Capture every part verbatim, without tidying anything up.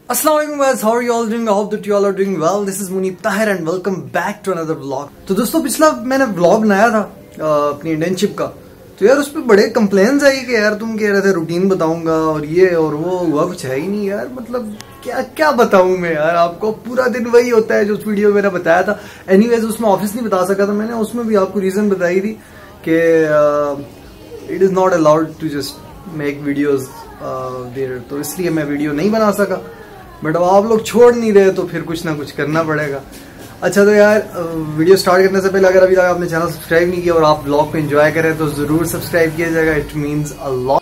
Assalamu alaikum guys, how are you all doing? I hope that you all are doing well. This is Munib Tahir and welcome back to another vlog. तो दोस्तों पिछला मैंने vlog बनाया था अपनी internship का, तो यार उस पर बड़े कंप्लेन्स आई कि यार तुम कह रहे थे रूटीन बताऊंगा और ये और वो, हुआ कुछ है ही नहीं यार। मतलब क्या क्या बताऊं मैं यार आपको, पूरा दिन वही होता है जो उस वीडियो में मैंने बताया था। एनीवेज उसमें ऑफिस नहीं बता सका था मैंने, उसमें भी आपको रीजन बताई थी कि it is not allowed to just make videos there, तो इसलिए मैं वीडियो नहीं बना सका। बट अब आप लोग छोड़ नहीं रहे तो फिर कुछ ना कुछ करना पड़ेगा। अच्छा तो यार वीडियो स्टार्ट करने से पहले अगर अभी तक आपने चैनल सब्सक्राइब नहीं किया और आप व्लॉग को एंजॉय करें तो जरूर सब्सक्राइब किया जाएगा, इट मींस अ लॉट।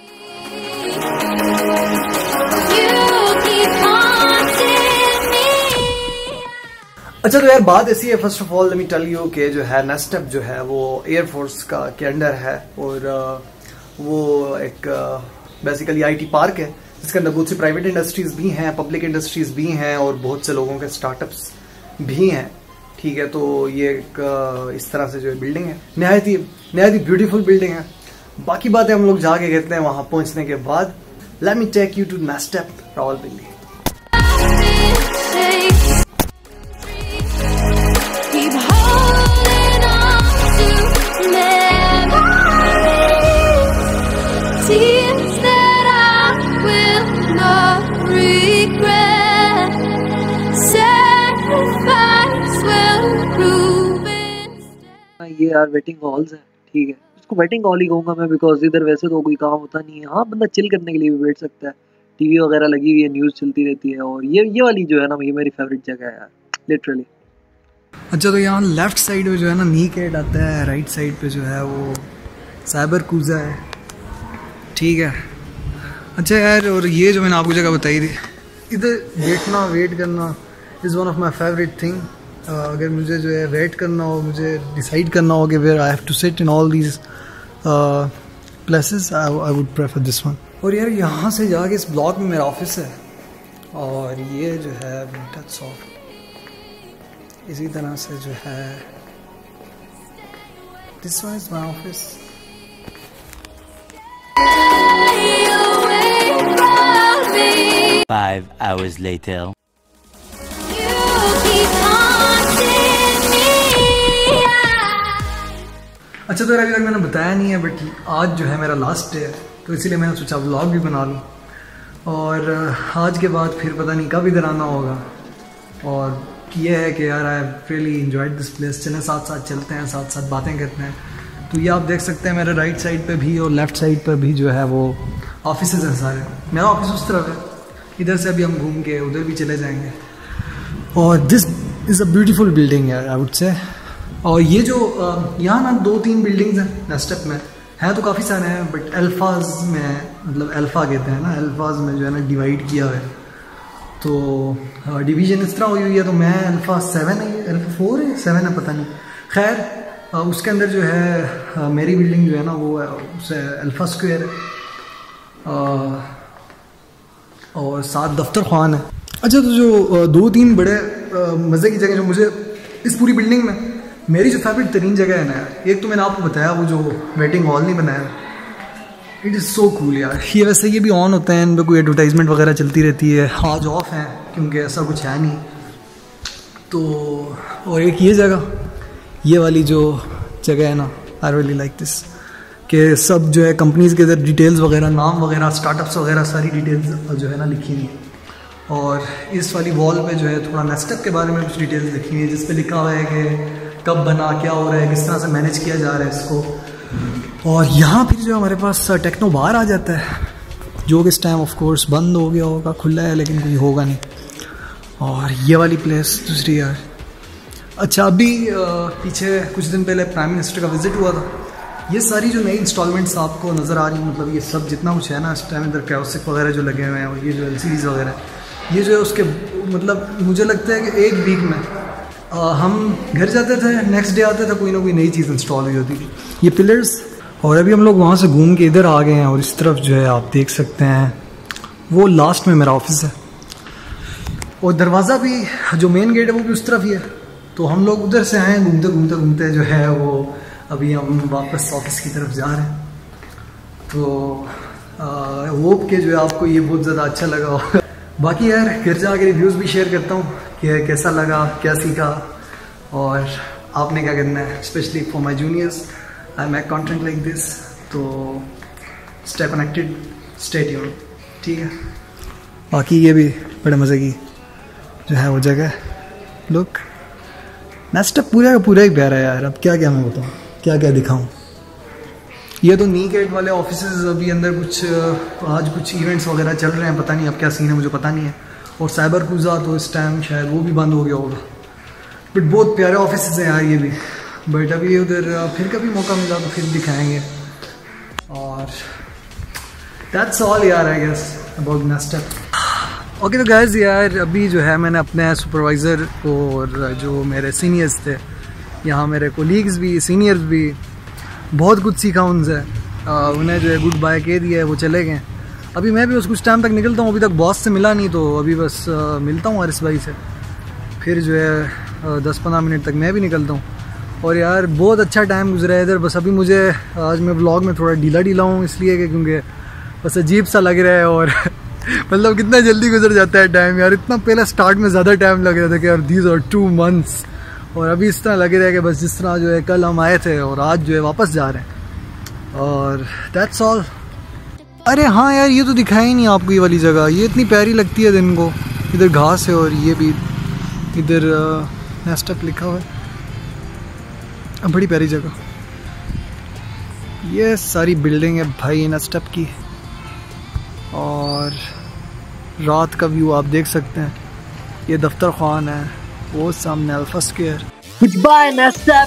अच्छा तो यार बात ऐसी है, first of all let me tell you कि जो है नेस्टेप जो है वो एयरफोर्स का के अंडर है और वो एक बेसिकली आईटी पार्क है जिसके अंदर बहुत सी प्राइवेट इंडस्ट्रीज भी हैं, पब्लिक इंडस्ट्रीज भी हैं और बहुत से लोगों के स्टार्टअप्स भी हैं। ठीक है, तो ये एक इस तरह से जो है बिल्डिंग है, नहायत ही नहायत ही ब्यूटीफुल बिल्डिंग है। बाकी बातें हम लोग जाके कहते हैं वहां पहुंचने के बाद। Let me take you to Nestup Rawalpindi. ये यार वेटिंग हॉल्स है, ठीक है, इसको वेटिंग हॉल ही कहूंगा मैं, बिकॉज इधर वैसे तो कोई काम होता नहीं है। हाँ बंदा चिल करने के लिए भी बैठ सकता है, टीवी वगैरह लगी हुई है, न्यूज़ चलती रहती है, और ये ये वाली जो है ना ये मेरी फेवरेट जगह है यार लिटरली। अच्छा तो यहाँ लेफ्ट साइड में जो है ना नी कैट आता है, राइट साइड पे जो है वो साइबर कूजा है, ठीक है। अच्छा यार और ये जो मैंने आपको जगह बताई थी, इधर बैठना वेट करना is one of my favourite thing. Uh, अगर मुझे जो है वेट करना हो, मुझे डिसाइड करना हो कि where I have to sit in all these places, I would prefer this one. और यार यहाँ से जाके इस ब्लॉक में मेरा ऑफिस है और ये जो है टच ऑफ इसी तरह से जो है this one is my office. Five hours later. अच्छा तो अभी तक मैंने बताया नहीं है, बट आज जो है मेरा लास्ट डे है, तो इसीलिए मैंने सोचा व्लॉग भी बना लूँ। और आज के बाद फिर पता नहीं कब इधर आना होगा। और ये है कि यार I really enjoyed this place. चलें साथ साथ चलते हैं, साथ साथ बातें करते हैं। तो ये आप देख सकते हैं मेरे राइट साइड पे भी और लेफ्ट साइड पे भी जो है वो ऑफिस हैं सारे। मेरा ऑफिस उस तरफ है, इधर से अभी हम घूम के उधर भी चले जाएंगे। और this is a beautiful building यार आई वुड से। और ये जो यहाँ ना दो तीन बिल्डिंग्स हैं नेस्टेप में, हैं तो काफ़ी सारे हैं, बट अल्फाज में, मतलब अल्फ़ा कहते हैं ना, अल्फाज में जो है ना डिवाइड किया हुआ है। तो डिवीज़न इस तरह हुई हुई है। तो मैं अल्फ़ा सेवन है, अल्फ़ा फोर है, सेवन है, पता नहीं। खैर उसके अंदर जो है मेरी बिल्डिंग जो है ना वो है उसे अल्फ़ा स्क्वायर है और सात दफ्तर खान है। अच्छा तो जो दो तीन बड़े मज़े की जगह जो मुझे इस पूरी बिल्डिंग में मेरी जो फेवरेट तरीन जगह है ना, एक तो मैंने आपको बताया वो जो वेटिंग हॉल नहीं बनाया, इट इज़ सो कूल यार। ये वैसे ये भी ऑन होते हैं, इन पर कोई एडवर्टाइजमेंट वगैरह चलती रहती है, आज ऑफ है क्योंकि ऐसा कुछ है नहीं। तो और एक ये जगह, ये वाली जो जगह है ना, आई रियली लाइक दिस, कि सब जो है कंपनीज़ के इधर डिटेल्स वगैरह, नाम वगैरह, स्टार्टअप्स वगैरह सारी डिटेल्स जो है ना लिखी हुई है। और इस वाली वॉल पे जो है थोड़ा नेस्टेप के बारे में कुछ डिटेल्स लिखी हुई है, जिस पे लिखा हुआ है कि कब बना, क्या हो रहा है, किस तरह से मैनेज किया जा रहा है इसको। और यहाँ फिर जो हमारे पास टेक्नो बार आ जाता है, जो कि इस टाइम ऑफ कोर्स बंद हो गया होगा, खुला है लेकिन कोई होगा नहीं। और ये वाली प्लेस दूसरी यार। अच्छा अभी पीछे कुछ दिन पहले प्राइम मिनिस्टर का विजिट हुआ था। ये सारी जो नई इंस्टॉलमेंट्स आपको नज़र आ रही हैं, मतलब ये सब जितना कुछ है ना इस टाइम, इधर कैओसिक वगैरह जो लगे हुए हैं और ये जो एल सी डीज़ वगैरह, ये जो है उसके मतलब मुझे लगता है कि एक वीक में आ, हम घर जाते थे, नेक्स्ट डे आते थे, कोई ना कोई नई चीज़ इंस्टॉल हुई होती थी। ये पिलर्स, और अभी हम लोग वहाँ से घूम के इधर आ गए हैं और इस तरफ जो है आप देख सकते हैं वो लास्ट में मेरा ऑफिस है। और दरवाज़ा भी जो मेन गेट है वो भी उस तरफ ही है। तो हम लोग उधर से आए, घूमते घूमते घूमते जो है वो अभी हम वापस ऑफिस की तरफ जा रहे हैं। तो होप के जो है आपको ये बहुत ज़्यादा अच्छा लगा होगा। बाकी यार घर जाके रिव्यूज़ भी शेयर करता हूँ कि कैसा लगा, क्या सीखा और आपने क्या करना है, specially for my juniors I make content like this. तो स्टे कनेक्टेड, स्टे ट्यून्ड, ठीक है। बाकी ये भी बड़े मज़े की जो है वो जगह, लुक नेस्ट पूरा का पूरा ही प्यारा है यार। अब क्या क्या मैं बताऊँ, क्या क्या दिखाऊँ। ये तो नी गेट वाले ऑफिसेज अभी अंदर कुछ आज कुछ इवेंट्स वगैरह चल रहे हैं, पता नहीं अब क्या सीन है, मुझे पता नहीं है। और साइबर क्रूज़ा तो इस टाइम शायद वो भी बंद हो गया होगा, बट बहुत प्यारे ऑफिसेज हैं यार ये भी। बट अभी उधर फिर कभी मौका मिला तो फिर दिखाएंगे। और दैट्स ऑल यार I guess about Nestup. Okay तो गाइस यार अभी जो है मैंने अपने सुपरवाइज़र और जो मेरे सीनियर्स थे यहाँ, मेरे कोलीग्स भी सीनियर्स भी, बहुत कुछ सीखा उनसे। आ, उन्हें जो है गुड बाय कह दिया है, वो चले गए। अभी मैं भी बस कुछ टाइम तक निकलता हूँ, अभी तक बॉस से मिला नहीं, तो अभी बस आ, मिलता हूँ आरिस भाई से, फिर जो है दस पंद्रह मिनट तक मैं भी निकलता हूँ। और यार बहुत अच्छा टाइम गुजरा है इधर। बस अभी मुझे आज मैं व्लॉग में थोड़ा ढीला ढीला हूँ इसलिए कि क्योंकि बस अजीब सा लग रहा है। और मतलब कितना जल्दी गुजर जाता है टाइम यार। इतना पहले स्टार्ट में ज़्यादा टाइम लग रहा था कि यार दीज आर टू मंथ्स, और अभी इस तरह लग रहा है कि बस जिस तरह जो है कल हम आए थे और आज जो है वापस जा रहे हैं। और दैट्स ऑल। अरे हाँ यार ये तो दिखाया ही नहीं आपको, ये वाली जगह ये इतनी प्यारी लगती है दिन को। इधर घास है और ये भी इधर नेस्टअप लिखा हुआ है, बड़ी प्यारी जगह। ये सारी बिल्डिंग है भाई नेस्टअप की, और रात का व्यू आप देख सकते हैं। ये दफ्तर खान है, वो सामने Alpha Square. Goodbye Nestup.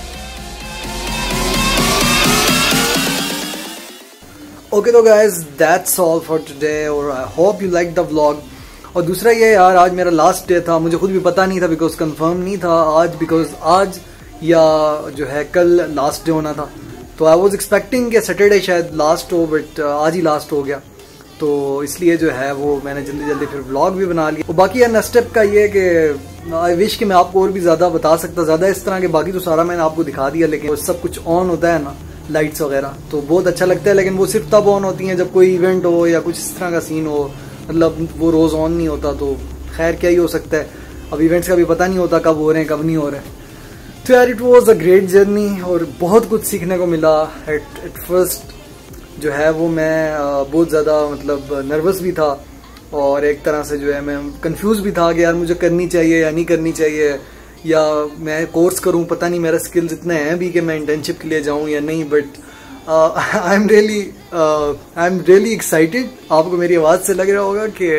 Okay तो guys that's all for today, और I hope you like the vlog. और दूसरा ये यार आज मेरा लास्ट डे था, मुझे खुद भी पता नहीं था बिकॉज कंफर्म नहीं था आज, बिकॉज आज या जो है कल लास्ट डे होना था। तो आई वाज एक्सपेक्टिंग कि सैटरडे शायद लास्ट हो, बट आज ही लास्ट हो गया। तो इसलिए जो है वो मैंने जल्दी जल्दी फिर व्लॉग भी बना लिया। और बाकी यार नेस्टअप का ये कि आई विश कि मैं आपको और भी ज़्यादा बता सकता, ज़्यादा इस तरह के। बाकी तो सारा मैंने आपको दिखा दिया, लेकिन सब कुछ ऑन होता है ना, लाइट्स वगैरह, तो बहुत अच्छा लगता है। लेकिन वो सिर्फ तब ऑन होती हैं जब कोई इवेंट हो या कुछ इस तरह का सीन हो, मतलब वो रोज़ ऑन नहीं होता। तो खैर क्या ही हो सकता है, अब इवेंट्स का भी पता नहीं होता कब हो रहे हैं कब नहीं हो रहे हैं। तो यार it was a great journey और बहुत कुछ सीखने को मिला। एट एट फर्स्ट जो है वो मैं बहुत ज़्यादा मतलब नर्वस भी था, और एक तरह से जो है मैं कंफ्यूज भी था कि यार मुझे करनी चाहिए या नहीं करनी चाहिए, या मैं कोर्स करूं, पता नहीं मेरा स्किल्स इतने हैं भी कि मैं इंटर्नशिप के लिए जाऊं या नहीं। But I am really I am really excited. आपको मेरी आवाज़ से लग रहा होगा कि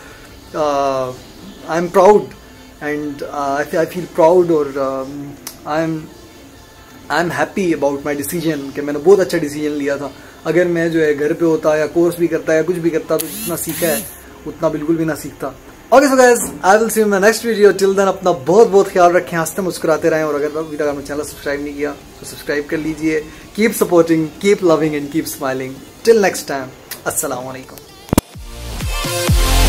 I am proud and I feel proud, और I am I am happy about my decision कि मैंने बहुत अच्छा डिसीजन लिया था। अगर मैं जो है घर पे होता या कोर्स भी करता या कुछ भी करता तो जितना सीखा है उतना बिल्कुल भी ना सीखता। Okay so guys, I will see you in my next video. Till then अपना बहुत बहुत ख्याल रखें, हंसते मुस्कुराते रहें, और अगर अभी तक आपने चैनल सब्सक्राइब नहीं किया तो सब्सक्राइब कर लीजिए। Keep supporting, keep loving and keep smiling. Till next time, अस्सलाम वालेकुम।